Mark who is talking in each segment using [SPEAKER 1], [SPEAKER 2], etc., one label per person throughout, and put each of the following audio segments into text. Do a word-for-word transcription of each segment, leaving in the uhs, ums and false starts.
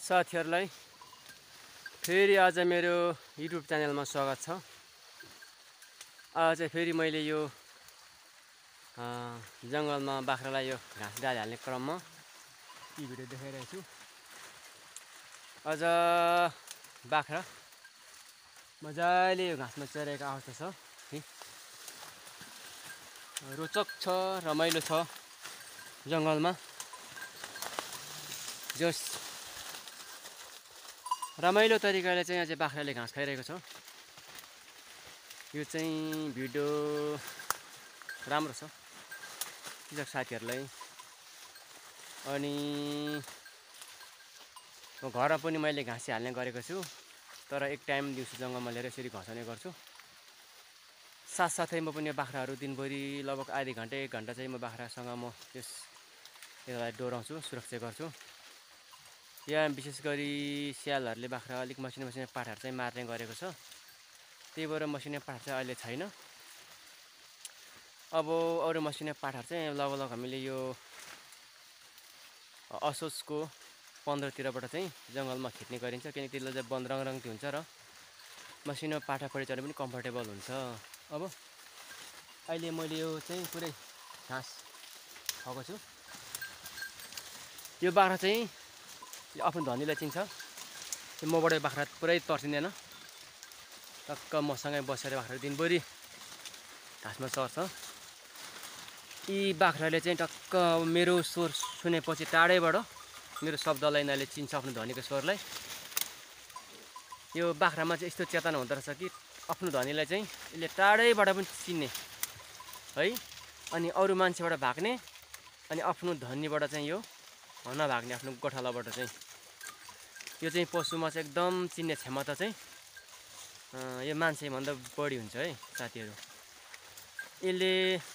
[SPEAKER 1] साथीहरुलाई फेरि आज मेरो युट्युब च्यानलमा स्वागत छ। आज फेरि मैले यो जंगलमा बाख्रालाई यो घाँस डाली हाल्ने क्रममा यी भिडियो देखाइरहेको छु। आज बाख्रा मजाले यो घाँसमा चरेको अवस्था छ। रोचक छ, रमाइलो छ जंगलमा। जस रमाइलो तरिकाले चाहिँ आज बाख्राले घाँस खाइरहेको छ। यो चाहिँ भिडियो राम्रो छ कृषक साथीहरुलाई। अनि घरमा पनि मैले घाँस हाल्ने गरेको छु, तर एक टाइम दिउँसो जंगलमा लिएर यसरी घसाउने गर्छु। साथसाथै म पनि बाख्राहरू दिनभरि लगभग आधी घण्टा एक घण्टा चाहिँ म बाख्रासँग म त्यस यसलाई डोराउँछु, सुरक्षा गर्छु। यहाँ विशेष गरी स्यालहरूले बाख्रा अलिक मसिनो मसिनो पाठाहरू चाहिँ मार्ने गरेको छ। त्यही भएर मसिनो पाठ चाहिँ अहिले छैन। अब अरू मसिनो पाठाहरू चाहिँ लगभग हामीले यो असोजको पन्ध्रतिरबाट चाहिँ जंगलमा खेद्ने गरिन्छ, किनकि त्यसले चाहिँ वन रङरङ्ती हुन्छ र मसिनो पाठा परि चढ्नु पनि कम्फर्टेबल हुन्छ। अब अहिले मैले यो चाहिँ पुरै घाँस खाएको छु। यो बाख्रा चाहिँ आफ्नो धनीलाई चिन्छ। यो मबाट बाख्रा पुरै तर्सिँदैन। टक्क मसँगै बसेर बाख्रा दिनभरि घाँसमा चर्छ। यी बाख्राले चाहिँ टक्क मेरो स्वर सुनेपछि टाढैबाट मेरो शब्दलाई यिनीहरूले चिन्छ, आफ्नो धनीको स्वरलाई। यो बाख्रामा चाहिँ यस्तो चेतना हुँदो रहेछ कि आफ्नो धनीलाई चाहिँ यसले टाढैबाट पनि चिन्ने है। अनि अरू मान्छेबाट भाग्ने, अनि आफ्नो धनीबाट चाहिँ यो नभाग्ने, आफ्नो गोठालाबाट चाहिँ। यो चाहिँ पशुमा चाहिँ एकदम चिन्ने क्षमता चाहिँ यो मान्छेभन्दा बढी हुन्छ है साथीहरू। यसले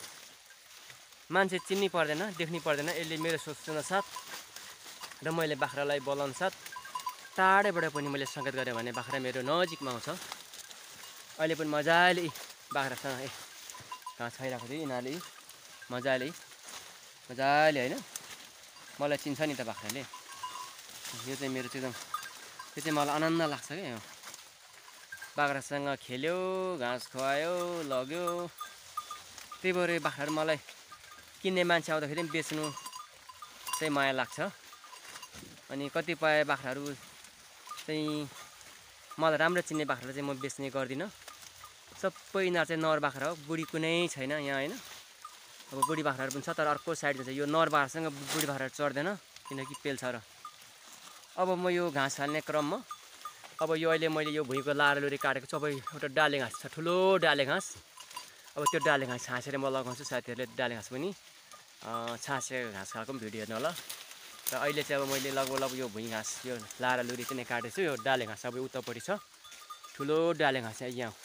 [SPEAKER 1] मान्छे चिन्नै पर्दैन, देख्नै पर्दैन। यसले मेरो सोच्न साथ र मैले बाख्रालाई बोलाउन साथ टाढैबाट पनि मैले सङ्केत गरेँ भने बाख्रा मेरो नजिकमा आउँछ। अहिले पनि मजाले बाख्रासँग घाँस खाइरहेको थियो यिनीहरूले मजाले मजाले होइन। मलाई चिन्छ नि त बाख्राले। यो चाहिँ मेरो चाहिँ एकदम यो चाहिँ मलाई आनन्द लाग्छ क्या। यो बाख्रासँग खेल्यो, घाँस खुवायो, लग्यो। त्यही भएर बाख्राहरू मलाई किन्ने मान्छे आउँदाखेरि पनि बेच्नु चाहिँ माया लाग्छ। अनि कतिपय बाख्राहरू चाहिँ मलाई राम्रो चिन्ने बाख्राहरू चाहिँ म बेच्ने गर्दिनँ। सबै यिनीहरू चाहिँ नर बाख्रा हो, बुढी कुनै छैन यहाँ होइन। अब बुढी बाख्राहरू पनि छ, तर अर्को साइडमा चाहिँ यो नर बाख्रासँग बुढी बाख्राहरू चढ्दैन, किनकि पेल्छ र। अब म यो घाँस हाल्ने क्रममा अब यो अहिले मैले यो भुइँको लारालुरी काटेको छु। अब एउटा डाले घाँस छ, ठुलो डाले घाँस। अब त्यो डाले घाँस छाँसेर म लगाउँछु। साथीहरूले डाले घाँस पनि छाँसेको घाँस खाएको पनि भिडियो हेर्नु होला। र अहिले चाहिँ अब मैले लगभग लगभग यो भुइँ घाँस यो लारालुरी चाहिँ काटेको छु। यो डाले घाँस अब उतापट्टि छ, ठुलो डाले घाँस चाहिँ यहाँ।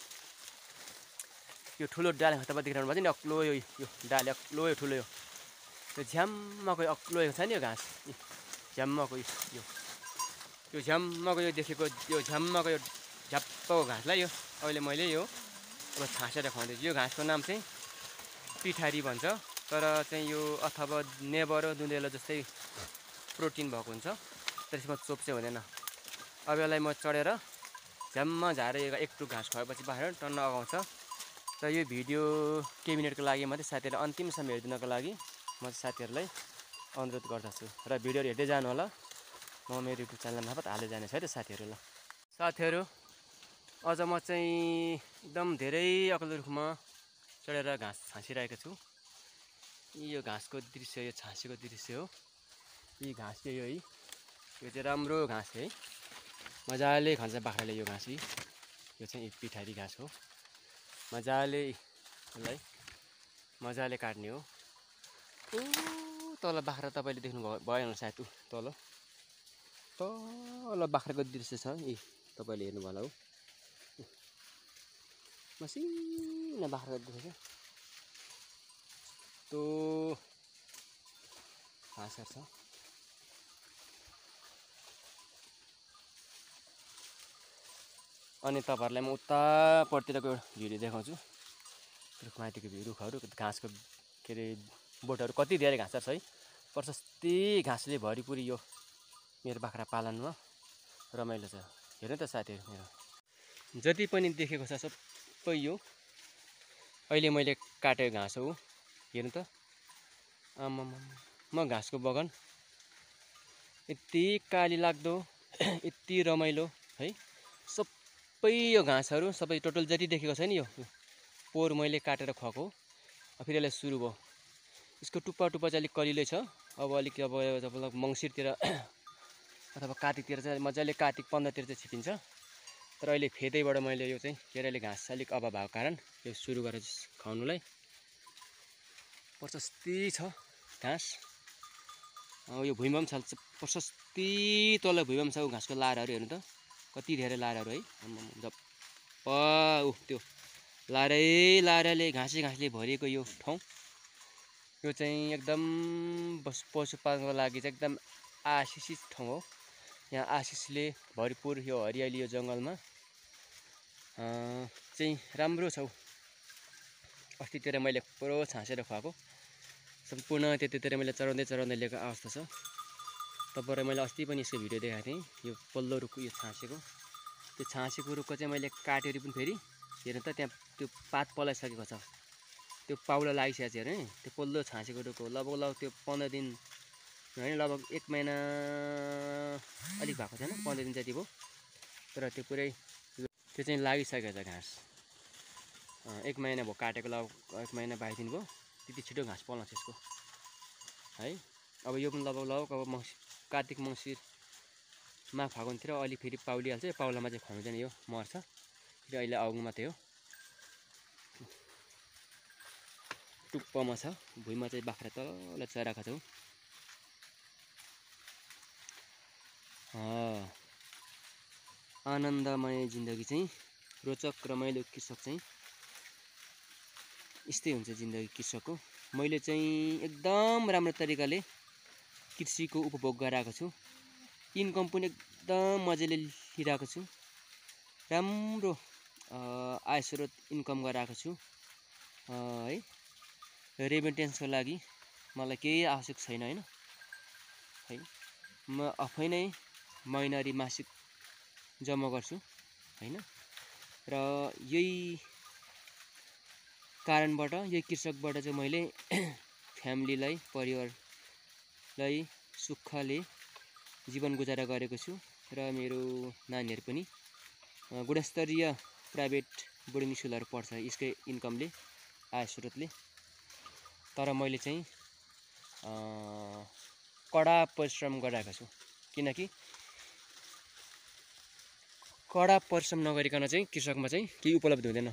[SPEAKER 1] यो ठुलो डाले घाँस तपाईँ देखिरहनु भएको छ नि, अक्लो यो यो डाले अक्लो यो ठुलो यो यो झ्याम्मको यो अक्लो यो छ नि यो घाँस, झ्याम्मको यो यो झ्याम्मको यो देखेको यो झ्याम्मको यो झ्याप्पको घाँसलाई यो अहिले मैले यो अब छाँसेर खुवाउँदैछु। यो घाँसको नाम चाहिँ पिठारी भन्छ, तर चाहिँ यो अथवा नेबर दुधेलो जस्तै प्रोटिन भएको हुन्छ, त्यसमा चोप चाहिँ हुँदैन। अब यसलाई म चढेर झ्याम्म झारेर एक टुक घाँस खुवाएपछि बाहिर टन्न अगाउँछ। र यो भिडियो केही मिनटको लागि मात्रै साथीहरूलाई अन्तिमसम्म हेरिदिनको लागि म साथीहरूलाई अनुरोध गर्दछु। र भिडियोहरू हेर्दै जानु होला। म मेरो युट्युब च्यानल मार्फत हाल्दै जाने छ है त साथीहरू। ल साथीहरू, अझ म चाहिँ एकदम धेरै अग्लो रुखमा चढेर घाँस छाँसिरहेको छु। यो घाँसको दृश्य, यो छाँसेको दृश्य हो। यी घाँस चाहिँ यो है, यो चाहिँ राम्रो घाँस है। मजाले खान्छ बाख्राले यो घाँस। यो चाहिँ पिठारी घाँस हो। मजाले यसलाई मजाले काट्ने हो। ऊ तल बाख्रा तपाईँले देख्नु भयो भएन सायद, ऊ तल तल बाख्राको दृश्य छ यी तपाईँले हेर्नु होला हो। मसिनो बाख्राको दृश्य छ, त्यो घाँसहरू छ। अनि तपाईँहरूलाई म उतापट्टिको भिडियो देखाउँछु। रुखमाथिको रुखहरू, घाँसको के अरे बोटहरू कति धेरै घाँसहरू छ है। प्रशस्ति घाँसले भरिपुरी यो मेरो बाख्रा पालनमा। रमाइलो छ। हेर्नु त साथीहरू, मेरो जति पनि देखेको छ सबै यो अहिले मैले काटेको घाँस हो। हेर्नु त, आमामा म घाँसको बगान यति काली लाग्दो यति रमाइलो है। सबै यो घाँसहरू सबै टोटल जति देखेको छ नि, यो पोहोर मैले काटेर खुवाएको। फेरि यसलाई सुरु भयो। यसको टुप्पा टुप्पा चाहिँ अलिक कलिलै छ। अब अलिक अब मतलब मङ्सिरतिर अथवा कार्तिकतिर चाहिँ मजाले कार्तिक पन्ध्रतिर चाहिँ छिपिन्छ। तर अहिले फेदैबाट मैले यो चाहिँ के अरे अहिले घाँस अलिक अभाव भएको कारण यो सुरु गरेर खुवाउनुलाई। प्रशस्ती छ घाँस। यो भुइँमा पनि छ प्रशस्ती, तल भुइँमा पनि छ घाँसको लाराहरू। हेर्नु त कति धेरै लाराहरू है। जप्प ऊ त्यो लारै लाराले घाँसे घाँसले भरिएको यो ठाउँ, यो चाहिँ एकदम बस पशुपालनको लागि चाहिँ एकदम आशिषित ठाउँ हो। यहाँ आशिषले भरपुर यो हरियाली यो जङ्गलमा चाहिँ राम्रो छ। अस्तितिर मैले पुरो छाँसेर खुवाएको सम्पूर्ण त्यतितिर मैले चराउँदै चराउँदै लिएको अवस्था छ। तपाईँलाई मैले अस्ति पनि यसको भिडियो देखाएको थिएँ। यो पल्लो रुखको यो छाँसेको त्यो छाँसेको रुखको चाहिँ मैले काटेर पनि फेरि हेर्नु त त्यहाँ त्यो पात पलाइसकेको छ। त्यो पाउला लागिसकेको छ हेर्नु। त्यो पल्लो छाँसेको रुखको लगभग लगभग त्यो पन्ध्र दिन होइन, लगभग एक महिना अलिक भएको छैन, पन्ध्र दिन जति भयो। तर त्यो पुरै त्यो चाहिँ लागिसकेको छ घाँस। एक महिना भयो काटेको, लगभग एक महिना बाइस दिन भयो। त्यति छिटो घाँस पलाउँछ यसको है। अब यो पनि लगभग लगभग अब मङ्सिर कार्तिक मङ्सिरमा फागुनतिर अलि फेरि पाउलिहाल्छ। यो पाउलामा चाहिँ खुवाउँदैन, यो मर्छ। फेरि अहिले आउनु मात्रै हो। टुप्पोमा छ, भुइँमा चाहिँ बाख्रा तल चराएको छौँ। आनन्दमय जिन्दगी चाहिँ रोचक रमाइलो कृषक चाहिँ यस्तै हुन्छ जिन्दगी कृषकको। मैले चाहिँ एकदम राम्रो तरिकाले कृषिको उपभोग गराएको छु। इन्कम पनि एकदम मजाले लिइरहेको छु। राम्रो आय स्रोत इन्कम गराएको छु है। रेमिटेन्सको लागि मलाई केही आवश्यक छैन होइन है। म आफै नै महिनारी मासिक जम्मा गर्छु होइन। र यही कारणबाट यही कृषकबाट चाहिँ मैले फ्यामिलीलाई परिवारलाई सुखले जीवन गुजारा गरेको छु। र मेरो नानीहरू पनि गुणस्तरीय प्राइभेट बोर्डिङ स्कुलहरू पढ्छ यसकै इन्कमले, आय स्रोतले। तर मैले चाहिँ कडा परिश्रम गरिरहेको छु। किनकि कडा परिश्रम नगरिकन चाहिँ कृषकमा चाहिँ केही उपलब्ध हुँदैन।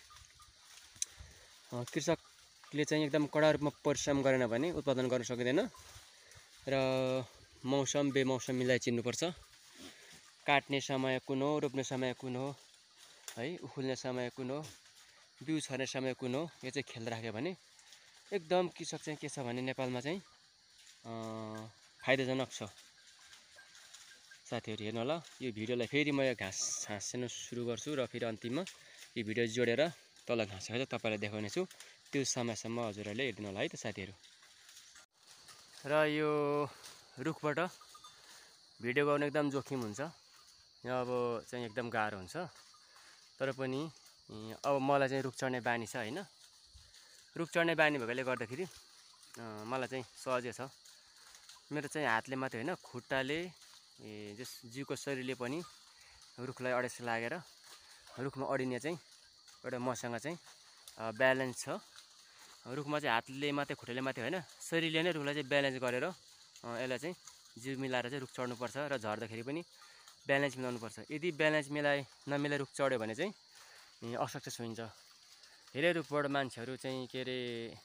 [SPEAKER 1] कृषकले चाहिँ एकदम कडा रूपमा परिश्रम गरेन भने उत्पादन गर्न सकिँदैन। र मौसम बेमौसम मिलाई चिन्नुपर्छ। काट्ने समय कुन हो, रोप्ने समय कुन हो है, उखुल्ने समय कुन हो, बिउ छर्ने समय कुन हो, यो चाहिँ ख्याल राख्यो भने एकदम कृषक चाहिँ के छ भने नेपालमा चाहिँ फाइदाजनक छ। साथीहरू हेर्नु होला, यो भिडियोलाई फेरि म घाँस छाँस्न सुरु गर्छु र फेरि अन्तिममा यो भिडियो जोडेर तल घाँस चाहिँ तपाईँलाई देखाउने छु। त्यो समयसम्म हजुरहरूले हेरिदिनु होला है त साथीहरू। र यो रुखबाट भिडियो गर्नु एकदम जोखिम हुन्छ। यहाँ अब चाहिँ एकदम गाह्रो हुन्छ। तर पनि अब मलाई चाहिँ रुख चढ्ने बानी छ होइन। रुख चढ्ने बानी भएकोले गर्दाखेरि मलाई चाहिँ सहजै छ। मेरो चाहिँ हातले मात्रै होइन, खुट्टाले जस जिउको शरीरले पनि रुखलाई अडेस लागेर रुखमा अडिने चाहिँ एउटा मसँग चाहिँ ब्यालेन्स छ। रुखमा चाहिँ हातले मात्रै खुट्टाले मात्रै होइन, शरीरले नै रुखलाई चाहिँ ब्यालेन्स गरेर यसलाई चाहिँ जिउ मिलाएर चाहिँ रुख चढ्नुपर्छ। र झर्दाखेरि पनि ब्यालेन्स मिलाउनुपर्छ। यदि ब्यालेन्स मिलाए नमिलाइ रुख चढ्यो भने चाहिँ असक्सेस हुन्छ। धेरै रुखबाट मान्छेहरू चाहिँ के अरे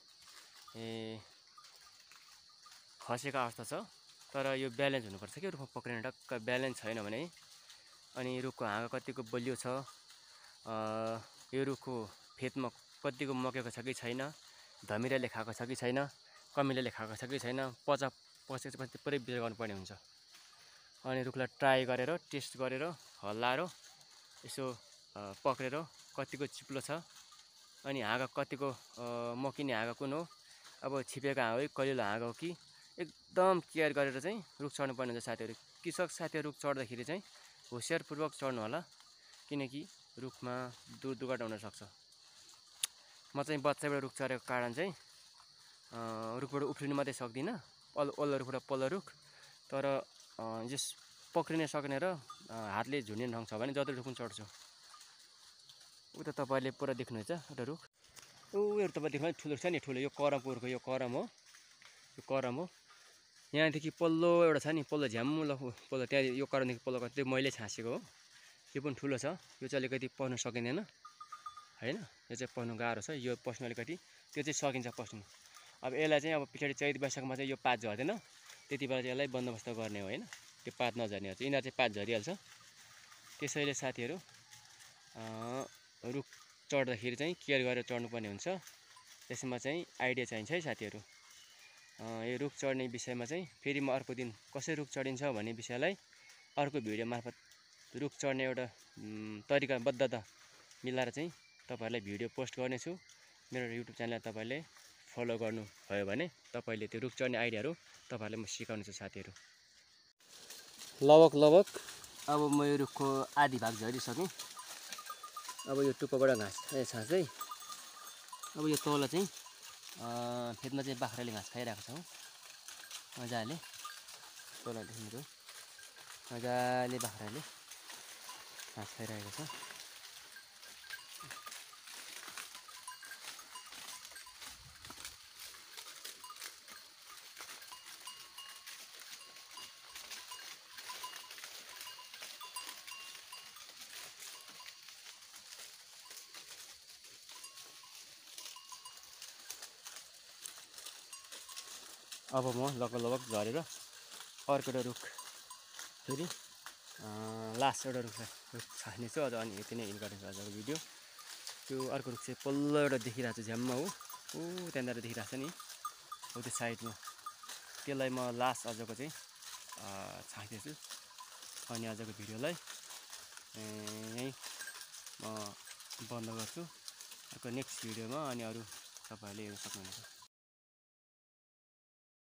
[SPEAKER 1] खसेको अवस्था छ। तर यो ब्यालेन्स हुनुपर्छ कि रुखमा पक्रिने टक्क ब्यालेन्स छैन भने अनि रुखको हाँगा कतिको बलियो छ, यो रुखको फेदमा कतिको मकेको छ कि छैन, धमिराले खाएको छ कि छैन, कमिलाले खाएको छ कि छैन, पचा पसेको पछि पुरै बिचार गर्नुपर्ने हुन्छ। अनि रुखलाई ट्राई गरेर टेस्ट गरेर हल्लाएर यसो पक्रेर कतिको चिप्लो छ अनि हाँगा कतिको मकिने हाँगा कुन हो, अब छिपेको हाँगा हो कि कलिलो हाँगा हो कि एकदम केयर गरेर चाहिँ रुख चढ्नुपर्ने हुन्छ साथीहरू। कृषक साथीहरू रुख चढ्दाखेरि चाहिँ होसियारपूर्वक चढ्नु होला, किनकि रुखमा दुर दुर्घटना हुन सक्छ। म चाहिँ बच्चाबाट रुख चढेको कारण चाहिँ रुखबाट उफ्रिनु मात्रै सक्दिनँ, पल वल्लो रुखबाट पल्लो रुख, तर जस पक्रिन सक्ने र हातले झुन्ने ढङ्ग छ भने जति रुख पनि चढ्छु। उता तपाईँले पुरा देख्नुहुन्छ एउटा रुख, ऊ एउटा तपाईँ देख्नु ठुलो छ नि, ठुलो यो करमको रुख, यो करम हो, यो करम हो। यहाँदेखि पल्लो एउटा छ नि, पल्लो झ्याम्मुलो पल्लो, त्यहाँ यो करमदेखि पल्लो त्यो मैले छाँसेको हो। यो पनि ठुलो छ, यो चाहिँ अलिकति पस्नु सकिँदैन होइन, यो चाहिँ पस्नु गाह्रो छ, यो पस्नु अलिकति, त्यो चाहिँ सकिन्छ पस्नु। अब यसलाई चाहिँ अब पछाडि चैत वैशाखमा चाहिँ यो पात झर्दैन, त्यति बेला चाहिँ यसलाई बन्दोबस्त गर्ने हो होइन, त्यो पात नझर्ने हो, यिनीहरू चाहिँ पात झरिहाल्छ। त्यसैले साथीहरू रुख चढ्दाखेरि चाहिँ केयर गरेर चढ्नुपर्ने हुन्छ। त्यसमा चाहिँ आइडिया चाहिन्छ है साथीहरू। यो रुख चढ्ने विषयमा चाहिँ फेरि म अर्को दिन कसरी रुख चढिन्छ भन्ने विषयलाई अर्को भिडियो मार्फत रुख चढ्ने एउटा तरिकाबद्धता मिलाएर चाहिँ तपाईँहरूलाई भिडियो पोस्ट गर्नेछु। मेरो युट्युब च्यानललाई तपाईँले फलो गर्नुभयो भने तपाईँले त्यो रुख चढ्ने आइडियाहरू तपाईँहरूलाई म सिकाउनेछु साथीहरू। लगभग लगभग अब म यो रुखको आधी भाग झरिसकेँ। अब यो टुप्पोबाट घाँस खाए छाँचै, अब यो तल चाहिँ खेतमा चाहिँ बाख्राले घाँस खाइरहेको छ मजाले, तलदेखिको मजाले बाख्राले घाँस खाइरहेको छ। अब म लगभग लगभग झरेर अर्को एउटा रुख फेरि लास्ट एउटा रुख रुख छान्नेछु अझ, अनि यति नै हिँड गर्नेछु आजको भिडियो। त्यो अर्को रुख चाहिँ पल्लो एउटा देखिरहेको छ झ्याम्मा हो, ऊ त्यहाँनिर देखिरहेको छ नि हो त्यो साइडमा, त्यसलाई म लास्ट आजको चाहिँ छान्दैछु। अनि आजको भिडियोलाई यहीँ म बन्द गर्छु। अर्को नेक्स्ट भिडियोमा अनि अरू तपाईँहरूले हेर्न सक्नुहुनेछ।